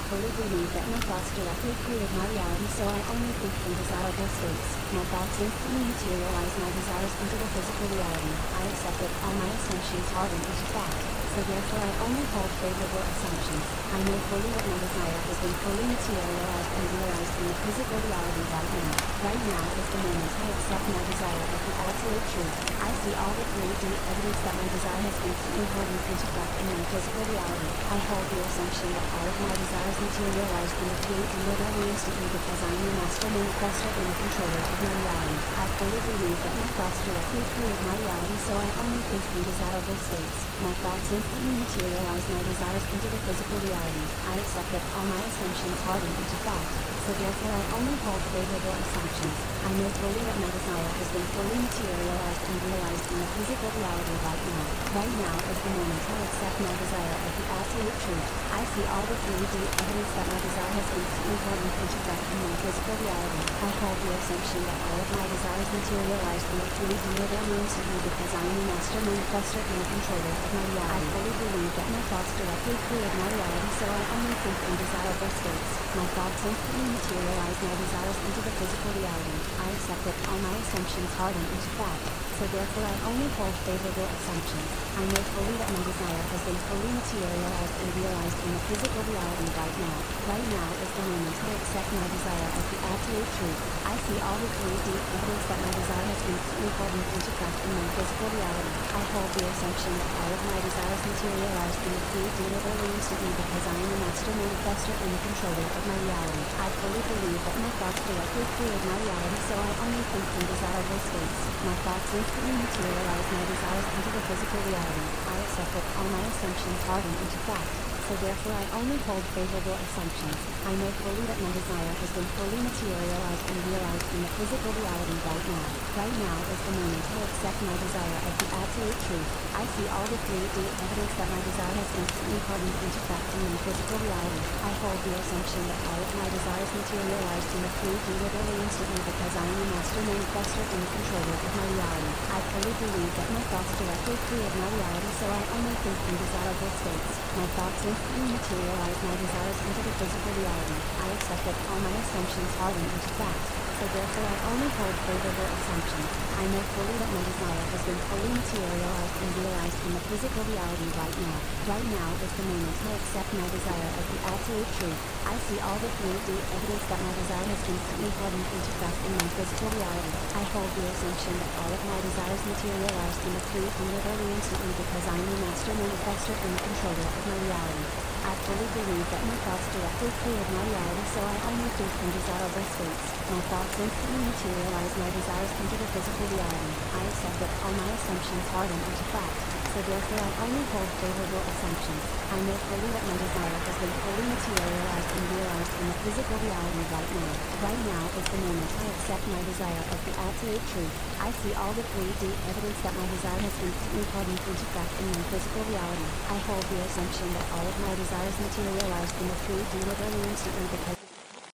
fully believe that my thoughts directly create my reality, so I only think in desirable states. My thoughts instantly materialize my desires into the physical reality. I accept that all my assumptions harden into fact, so therefore I only hold favorable assumptions. I know fully that my desire has been fully materialized and realized in the physical reality right now. Right now is the moment I accept my desire as the absolute truth. I see all the 3D evidence that my desire has instantly hardened into fact in my physical reality. I hold the assumption that all of my desires materialize in the 3D literally instantly because I am the master manifestor and the controller of my reality. I fully believe that my thoughts directly create my reality, so I only think in desirable states. My thoughts instantly materialize my desires into the physical reality. I accept that all my assumptions harden into fact, so therefore I only hold favorable assumptions. I know fully that my desire has been fully materialized and realized in the physical reality right now. Right now is the moment I accept my desire as the absolute truth. I see all the 3D evidence that my desire has instantly hardened into fact in my physical reality. I hold the assumption that all of my desires materialize in the 3D literally instantly because I am the master manifestor and the controller of my reality. I fully believe that my thoughts directly create my reality, so I only think in desirable states. My thoughts instantly materialize my desires into the physical reality. I accept that all my assumptions harden into fact, so therefore I only hold favorable assumptions. I know fully that my desire has been fully materialized and realized in the physical reality right now. Right now is the moment I accept my desire as the absolute truth. I see all the 3D evidence that my desire has instantly hardened into fact in my physical reality. I hold the assumption that all of my desires materialize in the 3D literally instantly because I am the master manifestor and the controller of my reality. I fully believe that my thoughts directly create my reality, so I only think in desirable states. My thoughts instantly materialize my desires into the physical reality. I accept that all my assumptions harden into fact, so therefore I only hold favorable assumptions. I know fully that my desire has been fully materialized and realized in the physical reality right now. Right now is the moment I accept my desire as the absolute truth. I see all the 3D evidence that my desire has instantly hardened into fact in my physical reality. I hold the assumption that all of my desires materialized in the 3D literally instantly because I am the master manifestor and the controller of my reality. I fully believe that my thoughts directly create my reality, so I only think in desirable states. My thoughts instantly materialize my desires into the physical reality. I accept that all my assumptions harden into fact, so therefore I only hold favorable assumptions. I know fully that my desire has been fully materialized and realized in the physical reality right now. Right now is the moment I accept my desire as the absolute truth. I see all the 3D evidence that my desire has instantly hardened into fact in my physical reality. I hold the assumption that all of my desires materialized in the 3D literally instantly because I am the master manifestor and the controller of my reality. I fully believe that my thoughts directly create my reality, so I only think in desirable states. My thoughts instantly materialize my desires into the physical reality. I accept that all my assumptions harden into fact, so therefore I only hold favorable assumptions. I know fully that my desire has been fully materialized and realized in the physical reality right now. Right now is the moment I accept my desire as the absolute truth. I see all the 3D evidence that my desire has instantly hardened into fact in my physical reality. I hold the assumption that all of my desires materialized in the 3D literally instantly because